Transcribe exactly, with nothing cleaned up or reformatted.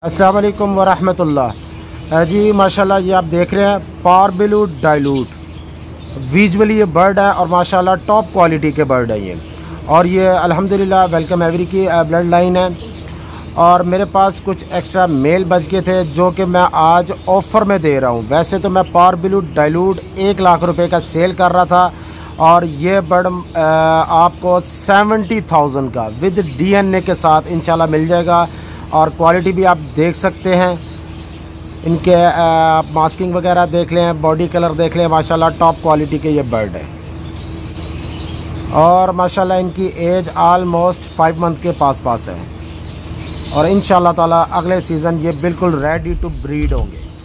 अस्सलाम वालेकुम वरहमतुल्लाह। जी माशाल्लाह ये आप देख रहे हैं पारबेलू डाइलूट विजुअली ये बर्ड है और माशाल्लाह टॉप क्वालिटी के बर्ड है ये। और ये अल्हम्दुलिल्लाह वेलकम एवरी की ब्लड लाइन है। और मेरे पास कुछ एक्स्ट्रा मेल बच गए थे जो कि मैं आज ऑफ़र में दे रहा हूँ। वैसे तो मैं पारबेलू डाइलूट एक लाख रुपए का सेल कर रहा था और ये बर्ड आपको सेवेंटी थाउजेंड का विद डीएनए के साथ इंशाल्लाह मिल जाएगा। और क्वालिटी भी आप देख सकते हैं, इनके आप मास्किंग वगैरह देख लें, बॉडी कलर देख लें, माशाल्लाह टॉप क्वालिटी के ये बर्ड है। और माशाल्लाह इनकी एज आलमोस्ट फाइव मंथ के पास पास है और इंशाल्लाह ताला अगले सीज़न ये बिल्कुल रेडी टू ब्रीड होंगे।